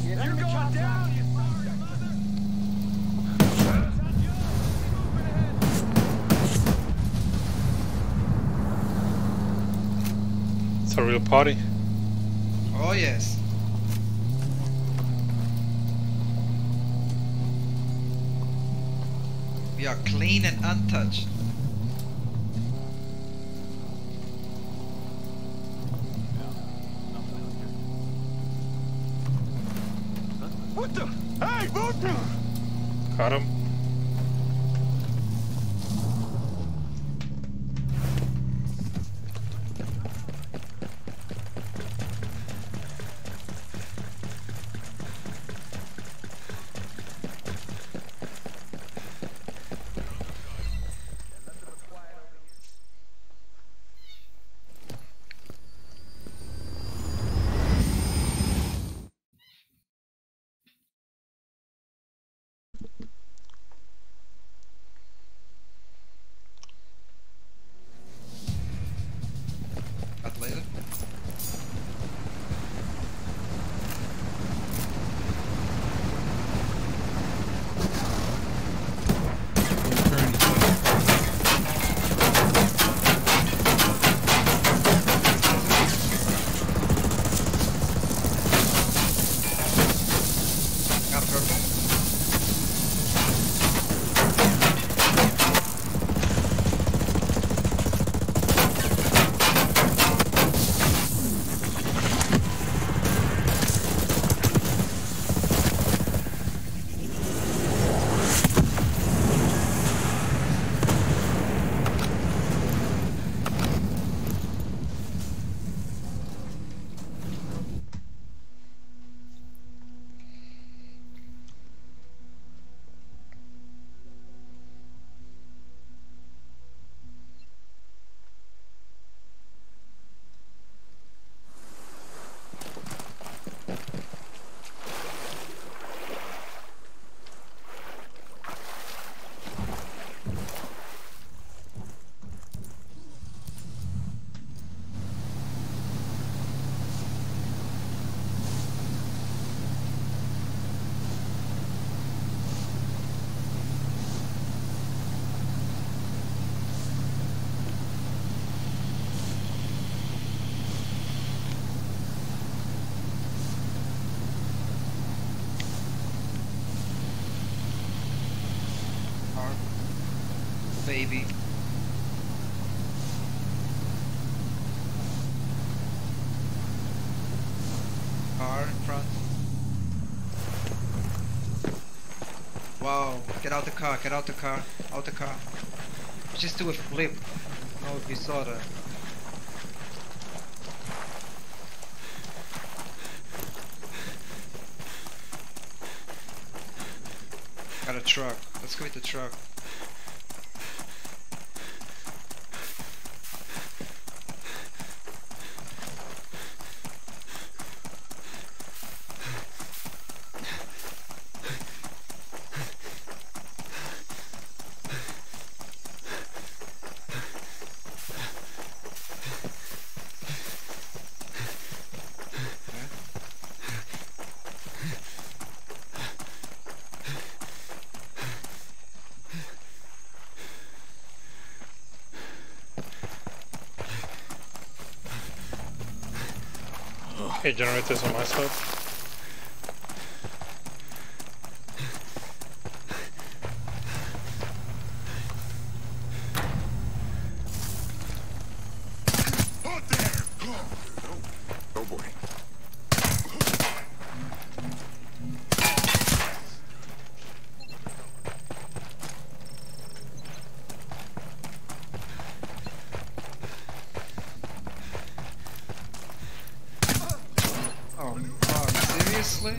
You're going down, you sorry mother! It's a real party. Oh yes. We are clean and untouched. What the? Hey, move! Got him. But later. Got purple. Baby. Car in front. Wow, get out the car, get out the car, out the car. Just do a flip. I don't know if you saw that. Got a truck. Let's go with the truck. Okay, generators on my side. Oh boy. Oh fuck, seriously?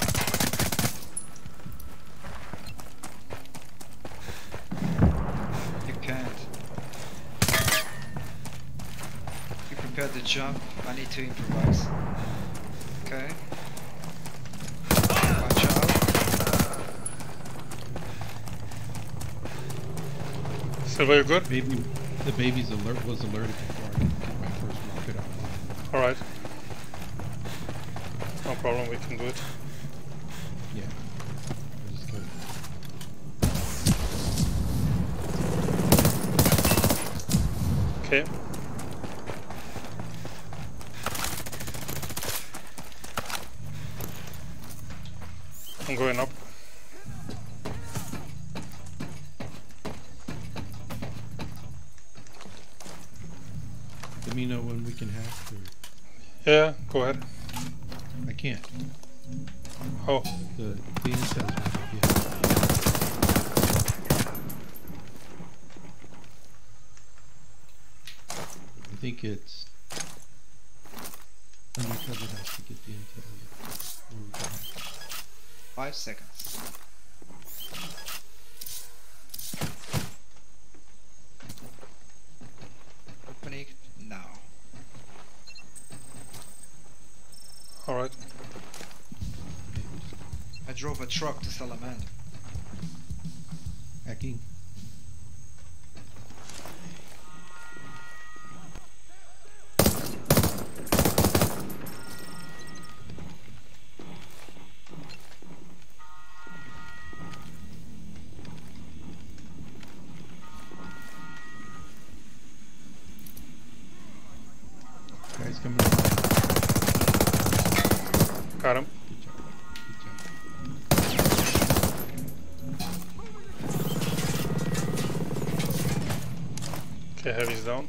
You can't. You prepared to jump, I need to improvise. Okay. Watch out. Silver, you good? The baby's alert was alerted before I could get my first rocket out. Alright. No problem, we can do it. Okay. I'm going up. Let me know when we can hack. Or Yeah, go ahead. I can't. Oh, The intel's not yet. I think it's undercover has to get the intel. Or we can hack. 5 seconds. Opening now. alright. I drove a truck to Salamander. Hacking. Guys coming up. Got him. Good job. Good job. Okay, heavy's down.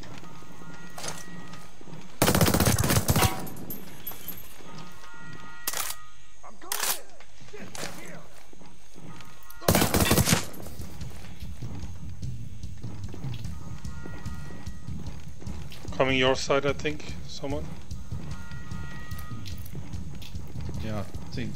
I'm going in. Shit, they're here. Coming your side, I think. Someone. Yeah, same.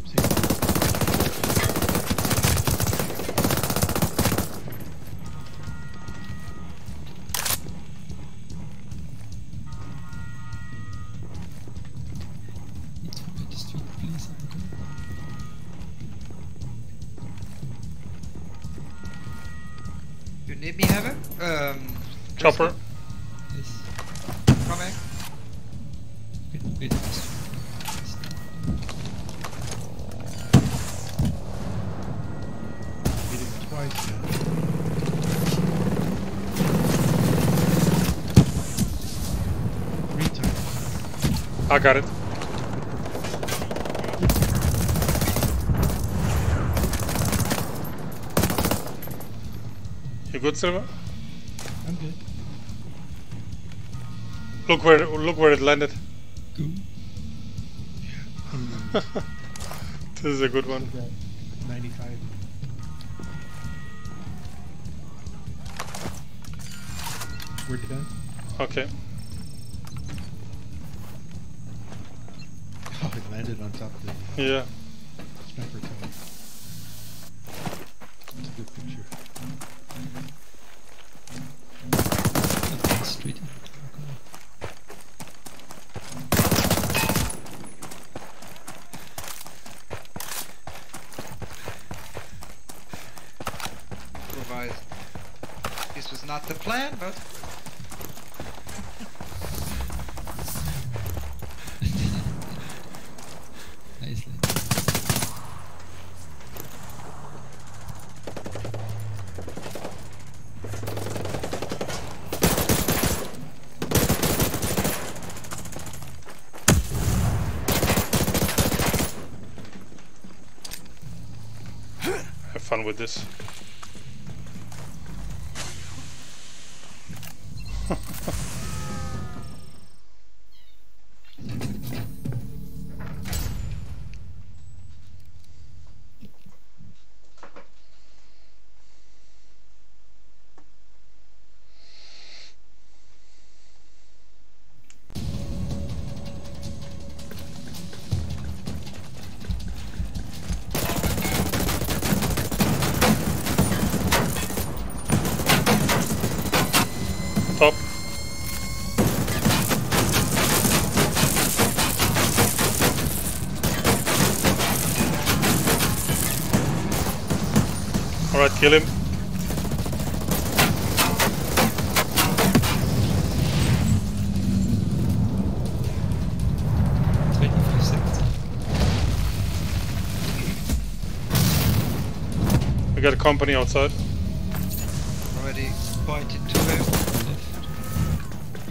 You need me, Heaven? Chopper. Yes. Coming. Wait. Hit him twice now. Three times. I got it. You good, Silver? I'm good. Look where it landed. Go. This is a good one. 95. We're done. Okay. Oh, it landed on top of the Yeah. sniper tower. That's a good picture. Straight in. Provide. This was not the plan, but Nicely. Have fun with this. Top. Alright, kill him. 25 seconds. We got a company outside. already pointed to him. Left.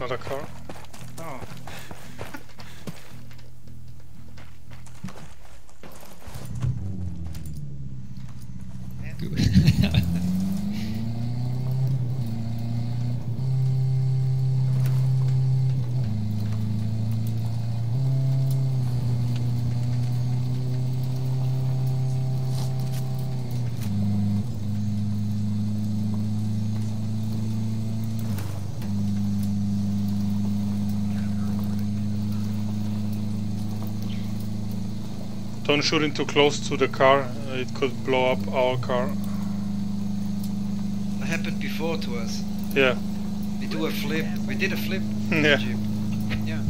Another car. Oh. Good. Don't shoot in too close to the car, it could blow up our car. That happened before to us. Yeah. We do a flip. We did a flip. Yeah. Jeep. Yeah.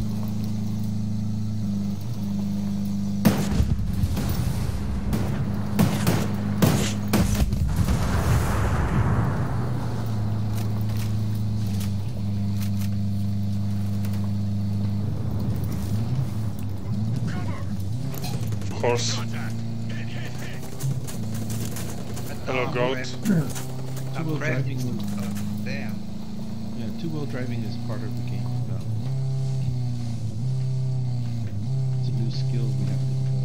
Of course. Hello, goat. Two-wheel driving was, Damn. yeah, two-wheel driving is part of the game now. It's a new skill we have to develop.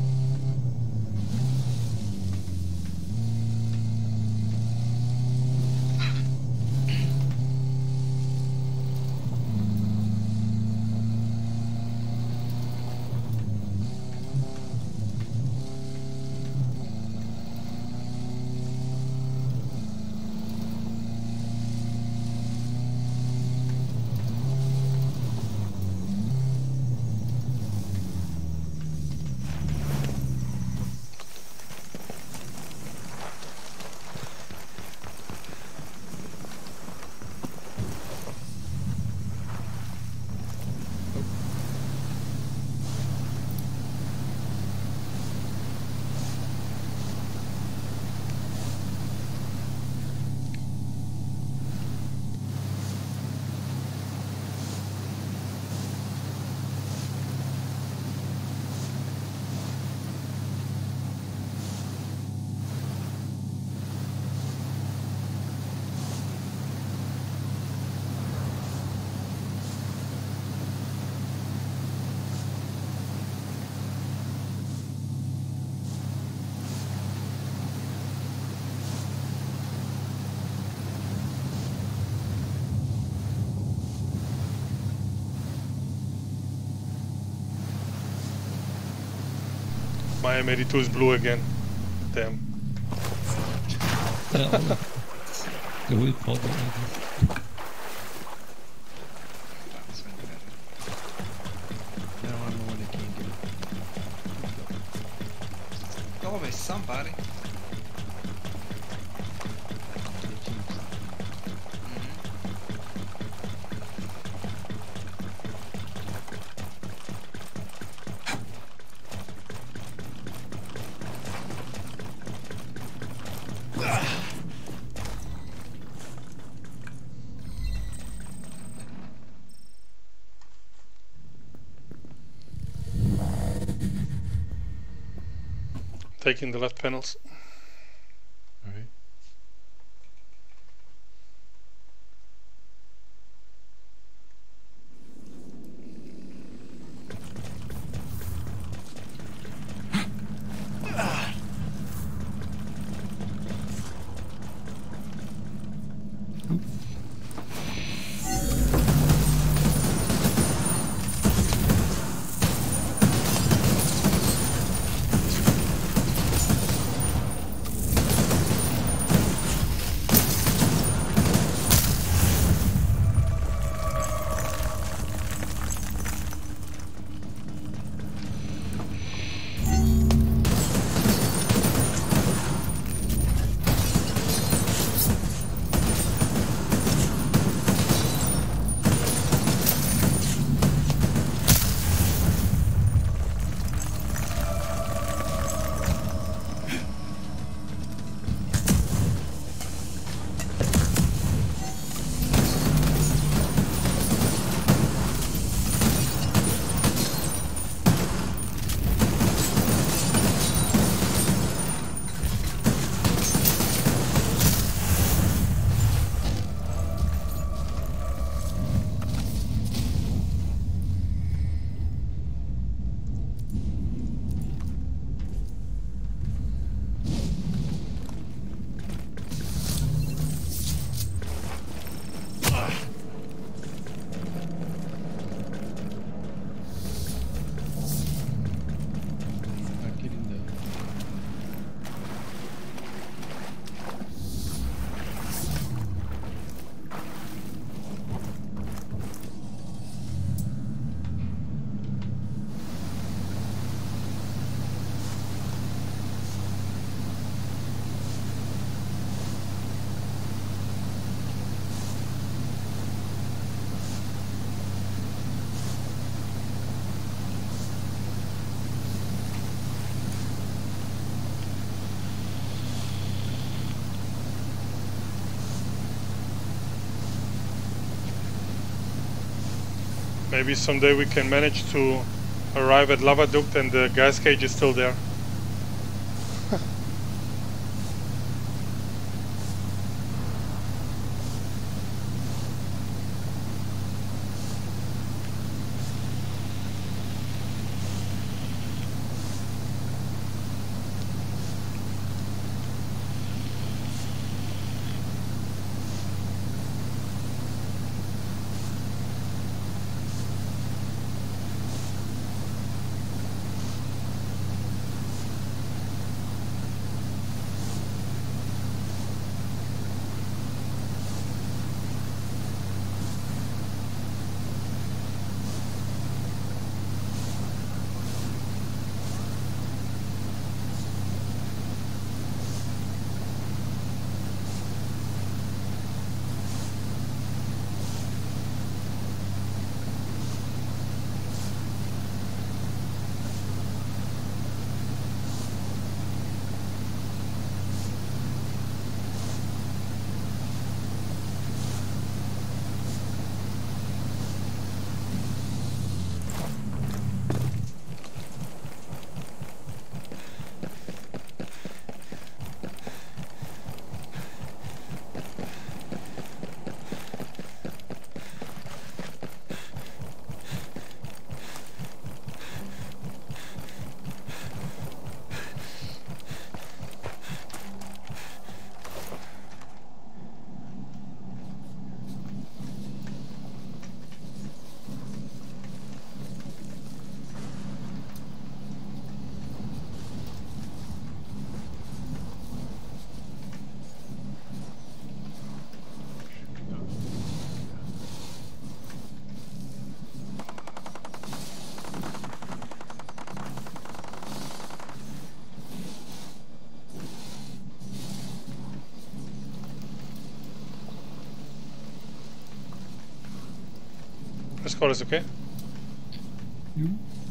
My M82 is blue again. Damn. The wheel problem. That's when you better. Now I'm the one that can't get it. Always somebody. They changed it. Taking the left panels. Alright. Maybe someday we can manage to arrive at Lava Duct and the gas cage is still there. This call is okay? You?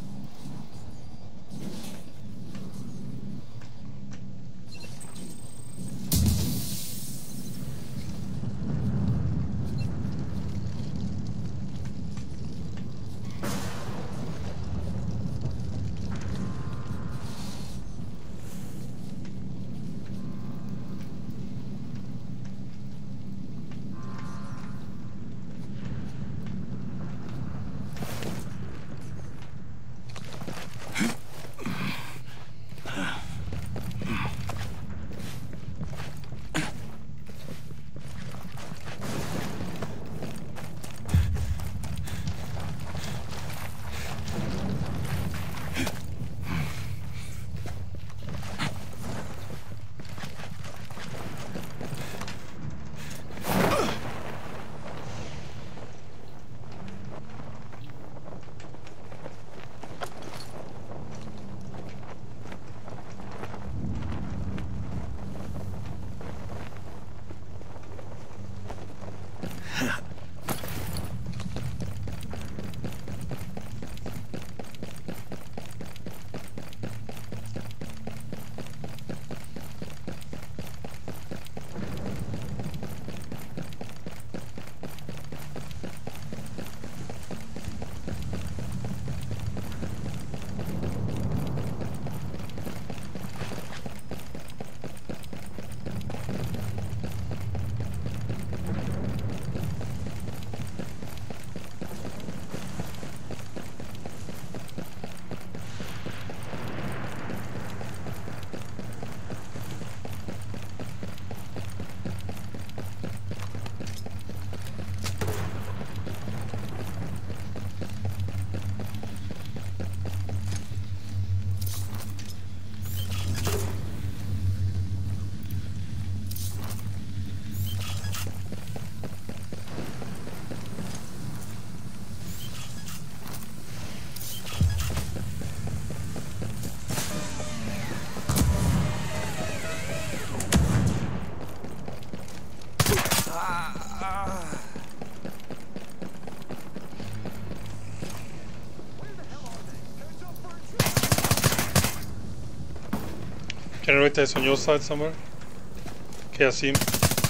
Generator is on your side somewhere. Okay, I see him.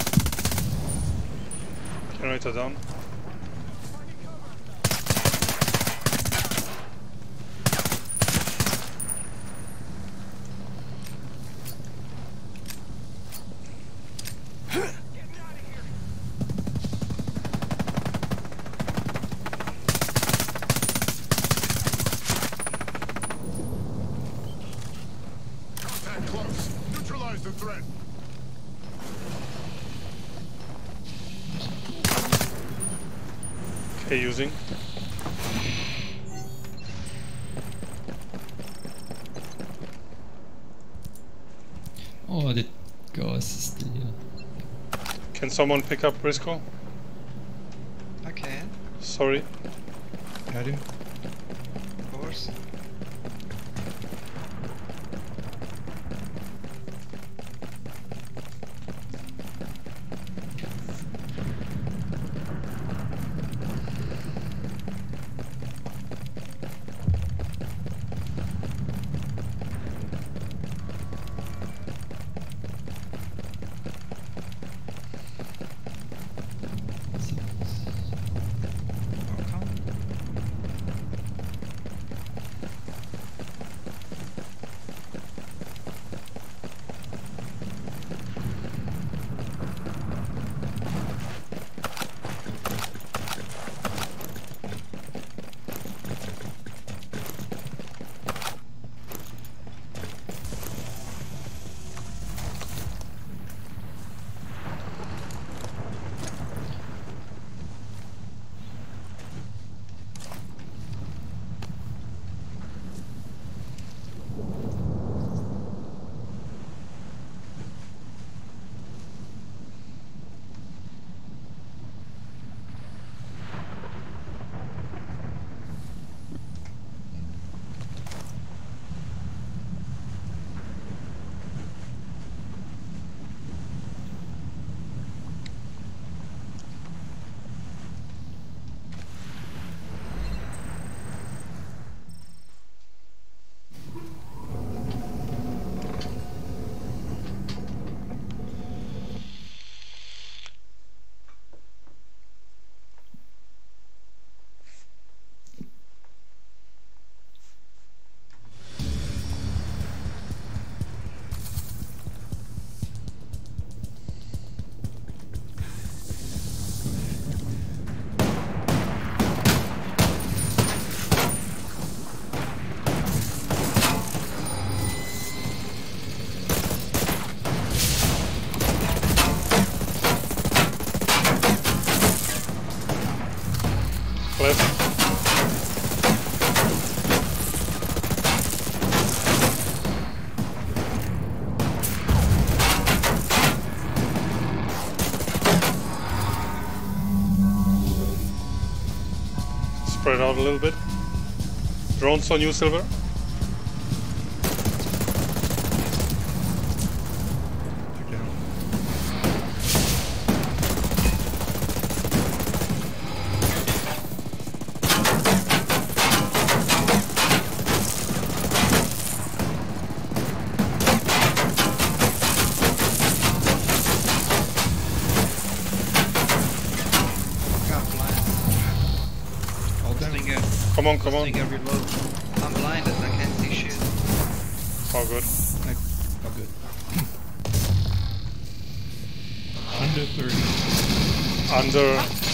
Generator down. that close. Neutralize the threat. Okay, using. Oh, det gasstil. Can someone pick up Briscoe? I can, Sorry. Had him. of course. Welcome. Left. Spread out a little bit. Drones on you, Silver. You're down. Got blind. All down. Stinger. Come on, come on. Stinger reload. I'm blinded, I can't see shit. All good. Oh, good. Under 30. Under